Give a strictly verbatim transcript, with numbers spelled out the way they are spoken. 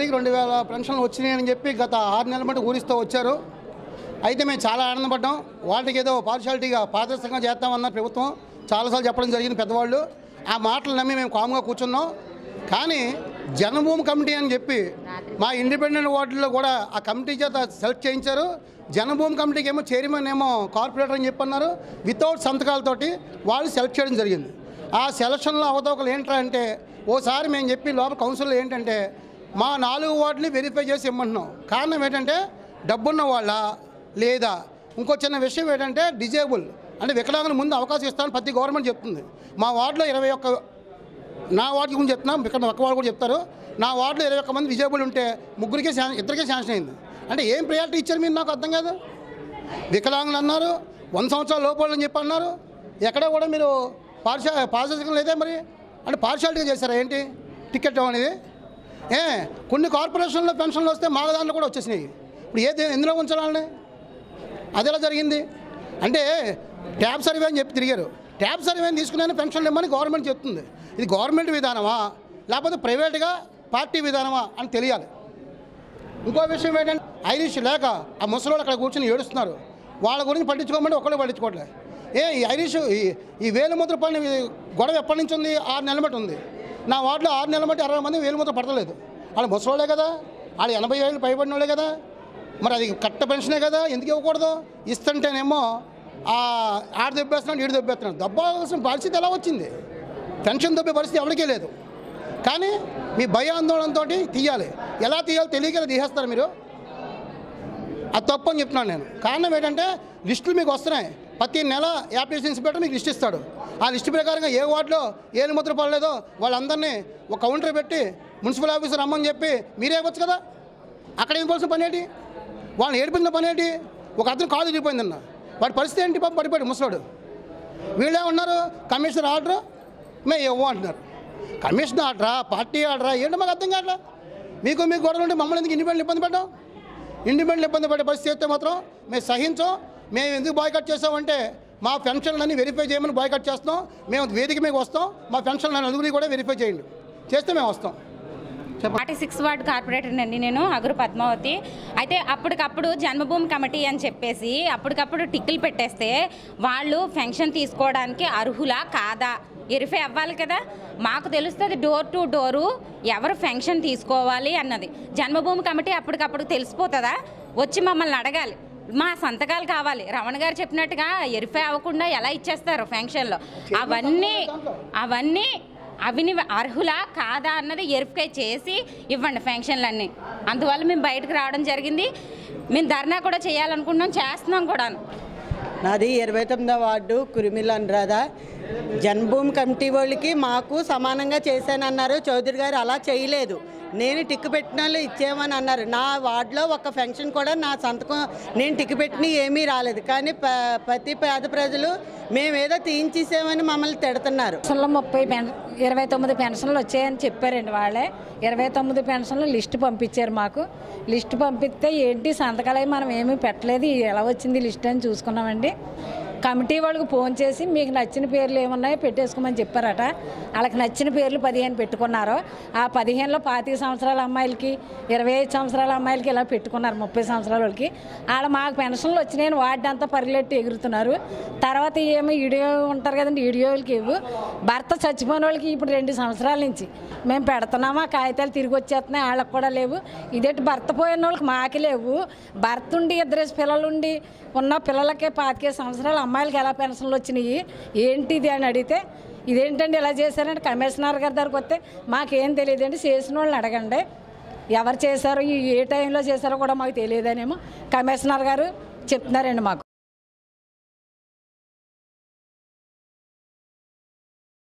రెండు వేల పెన్షన్లు వచ్చినాయని చెప్పి గత ఆరు నెలల మటు ఊరిస్తూ వచ్చారు. అయితే మేము చాలా ఆనందపడ్డాం. వాటికి ఏదో పార్షాలిటీగా పారదర్శకంగా చేస్తామన్న ప్రభుత్వం చాలాసార్లు చెప్పడం జరిగింది పెద్దవాళ్ళు. ఆ మాటలు నమ్మి మేము కామ్గా కూర్చున్నాం. కానీ జన్మభూమి కమిటీ అని చెప్పి మా ఇండిపెండెంట్ వార్డుల్లో కూడా ఆ కమిటీ చేత సెలెక్ట్ చేయించారు. జన్మభూమి కమిటీకి ఏమో చైర్మన్ ఏమో కార్పొరేటర్ అని చెప్పి అన్నారు. వితౌట్ సంతకాలతోటి వాళ్ళు సెలెక్ట్ చేయడం జరిగింది. ఆ సెలక్షన్లో అవతవకలు ఏంట్రా అంటే ఓసారి మేము చెప్పి లోపల కౌన్సిల్లో ఏంటంటే మా నాలుగు వార్డుని వెరిఫై చేసి ఇమ్మంటున్నాం. కారణం ఏంటంటే డబ్బున్న వాళ్ళ లేదా ఇంకో చిన్న విషయం ఏంటంటే డిజేబుల్ అంటే వికలాంగుల ముందు అవకాశం ఇస్తామని ప్రతి గవర్నమెంట్ చెప్తుంది. మా వార్డులో ఇరవై ఒక్క నా వార్డు గురించి చెప్తున్నాం, ఇక్కడ ఒక్క వార్డు కూడా చెప్తారు. నా వార్డులో ఇరవై ఒక్క మంది డిజేబుల్ ఉంటే ముగ్గురికే ఇద్దరికే శాంక్షన్ అయింది. అంటే ఏం ప్రయారిటీ ఇచ్చారు మీరు? నాకు అర్థం కాదు. వికలాంగులు అన్నారు, వంద సంవత్సరాల లోపలని చెప్పి అన్నారు. ఎక్కడ కూడా మీరు పార్షా పారదర్శకం లేదే మరి. అంటే పార్షాలిటీగా చేశారా ఏంటి టికెట్ అనేది? ఏ కొన్ని కార్పొరేషన్లో పెన్షన్లు వస్తే మా దాంట్లో కూడా వచ్చేసినాయి. ఇప్పుడు ఏ ఎందులో ఉంచాలని? అది ఎలా జరిగింది అంటే ట్యాబ్ సర్వే అని చెప్పి తిరిగారు. ట్యాబ్ సర్వే తీసుకునే పెన్షన్లు ఇవ్వమని గవర్నమెంట్ చెప్తుంది. ఇది గవర్నమెంట్ విధానమా లేకపోతే ప్రైవేట్గా పార్టీ విధానమా అని తెలియాలి. ఇంకో విషయం ఏంటంటే ఐరిష్ లేక ఆ ముసలోళ్ళు అక్కడ కూర్చొని ఏడుస్తున్నారు. వాళ్ళ గురించి పట్టించుకోమంటే ఒక్కళ్ళు పట్టించుకోవట్లేదు. ఏ ఈ ఐరిష్ ఈ వేలుముద్ర పడిన గొడవ ఎప్పటి నుంచి ఉంది? ఆరు నెలల మట్టి ఉంది. నా వార్డులో ఆరు నెలల మట్టి అరవై మంది వేలుముద్ర పడతలేదు. వాళ్ళు ముసలోళ్ళే కదా, వాళ్ళు ఎనభై ఏళ్ళు పైబడిన వాళ్ళే కదా. మరి అది కట్ట పెన్షనే కదా, ఎందుకు ఇవ్వకూడదు? ఇస్తుంటేనేమో ఆడ దెబ్బేస్తున్నాడు ఈడు దెబ్బేస్తున్నాడు. దెబ్బాల్సిన పరిస్థితి ఎలా వచ్చింది? పెన్షన్ దెబ్బే పరిస్థితి ఎవరికే లేదు. కానీ మీ భయ ఆందోళనతో తీయాలి. ఎలా తీయాలో తెలియక తీసేస్తారు మీరు. అది తప్పు అని చెప్తున్నాను నేను. కారణం ఏంటంటే లిస్టులు మీకు వస్తున్నాయి. ప్రతి నెల యాప్లికేషన్ ఇన్స్పెక్టర్ మీకు లిస్ట్ ఇస్తాడు. ఆ లిస్టు ప్రకారంగా ఏ వార్డులో ఏలు ముద్ర పడలేదో వాళ్ళందరినీ ఒక కౌంటర్ పెట్టి మున్సిపల్ ఆఫీసర్ రమ్మని చెప్పి మీరే ఇవ్వచ్చు కదా. అక్కడ ఇవ్వాల్సిన పని ఏంటి? వాళ్ళని ఏడిపించిన పని ఏంటి? ఒక అతను కాలు తిరిగిపోయిందన్న వాడి పరిస్థితి ఏంటి? పాపం పడిపోయాడు ముసలాడు. వీళ్ళే ఉన్నారు కమిషనర్ ఆర్డర్ మేము ఇవ్వం అంటున్నారు. కమిషనర్ ఆర్డరా పార్టీ ఆర్డరా ఏంటో మాకు అర్థం కావట్లా. మీకు మీకు గొడవలు ఉంటే మమ్మల్ని ఎందుకు ఇండిపెండెంట్ ఇబ్బంది పెట్టాం? ఇండిపెండెంట్ ఇబ్బంది పడే పరిస్థితి అయితే మాత్రం మేము సహించాం. మేము ఎందుకు బాయ్కట్ చేసామంటే మా పెన్షన్లన్నీ వెరిఫై చేయమని బాయ్కట్ చేస్తాం. మేము వేదిక మీకు వస్తాం. మా పెన్షన్లు నలుగురి కూడా వెరిఫై చేయండి, చేస్తే మేము వస్తాం. ఫార్టీ సిక్స్ వార్డ్ కార్పొరేటర్ అండి నేను, అగురు పద్మావతి. అయితే అప్పటికప్పుడు జన్మభూమి కమిటీ అని చెప్పేసి అప్పటికప్పుడు టిక్కులు పెట్టేస్తే వాళ్ళు పెన్షన్ తీసుకోవడానికి అర్హులా కాదా వెరిఫై అవ్వాలి కదా. మాకు తెలుస్తుంది డోర్ టు డోరు ఎవరు పెన్షన్ తీసుకోవాలి అన్నది. జన్మభూమి కమిటీ అప్పటికప్పుడు తెలిసిపోతుందా? వచ్చి మమ్మల్ని అడగాలి, మా సంతకాలు కావాలి. రమణ గారు చెప్పినట్టుగా వెరిఫై అవ్వకుండా ఎలా ఇచ్చేస్తారు పెన్షన్లో? అవన్నీ అవన్నీ అవిని అర్హులా కాదా అన్నది వెరిఫై చేసి ఇవ్వండి పెన్షన్లన్నీ. అందువల్ల మేము బయటకు రావడం జరిగింది. మేము ధర్నా కూడా చేయాలనుకుంటున్నాం, చేస్తున్నాం కూడా. నాది ఇరవై తొమ్మిదో వార్డు కురిమిల్ అనురాధ. జన్మభూమి కమిటీ వాళ్ళకి మాకు సమానంగా చేశానన్నారు. చౌదరి గారు అలా చేయలేదు. నేను టిక్కు పెట్టిన వాళ్ళు ఇచ్చేయమని అన్నారు. నా వార్డులో ఒక ఫంక్షన్ కూడా నా సంతకం నేను టిక్కు పెట్టిన ఏమీ రాలేదు. కానీ ప్రతి పేద ప్రజలు మేమేదో తీయించేసామని మమ్మల్ని తిడుతున్నారు. పెన్షన్లు ముప్పై పెన్ ఇరవై తొమ్మిది పెన్షన్లు వచ్చాయని చెప్పారండి వాళ్ళే. ఇరవై తొమ్మిది పెన్షన్లు లిస్టు పంపించారు మాకు. లిస్టు పంపిస్తే ఏంటి సంతకాలు మనం ఏమీ పెట్టలేదు, ఎలా వచ్చింది లిస్ట్ అని చూసుకున్నామండి. కమిటీ వాళ్ళకి ఫోన్ చేసి మీకు నచ్చిన పేర్లు ఏమున్నాయో పెట్టేసుకోమని చెప్పారట. వాళ్ళకి నచ్చిన పేర్లు పదిహేను పెట్టుకున్నారు. ఆ పదిహేనులో పాతిక సంవత్సరాల అమ్మాయిలకి ఇరవై ఐదు సంవత్సరాల అమ్మాయిలకి ఇలా పెట్టుకున్నారు. ముప్పై సంవత్సరాల వాళ్ళకి వాళ్ళ మాకు పెన్షన్లు వచ్చినాయని వార్డు అంతా పరిగెట్టి ఎగురుతున్నారు. తర్వాత ఏమో ఈడియో ఉంటారు కదండి, ఈడియోలకి ఇవ్వు. భర్త చచ్చిపోయిన వాళ్ళకి ఇప్పుడు రెండు సంవత్సరాల నుంచి మేము పెడుతున్నామా, కాగితాలు తిరిగి వచ్చేస్తున్నాయి, వాళ్ళకి కూడా లేవు. ఇదేంటి భర్త పోయిన వాళ్ళకి మాకి లేవు. భర్త ఉండి ఇద్దరేసి పిల్లలుండి ఉన్న పిల్లలకే పాతికే సంవత్సరాలు అమ్మాయిలకి ఎలా పెన్షన్లు వచ్చినాయి ఏంటిది అని అడిగితే ఇదేంటండి ఇలా చేశారంటే కమిషనర్ గారి దగ్గరకు వస్తే మాకేం తెలియదండి, చేసిన వాళ్ళని అడగండి, ఎవరు చేశారో ఏ టైంలో చేశారో కూడా మాకు తెలియదనేమో కమిషనర్ గారు చెప్తున్నారండి మాకు.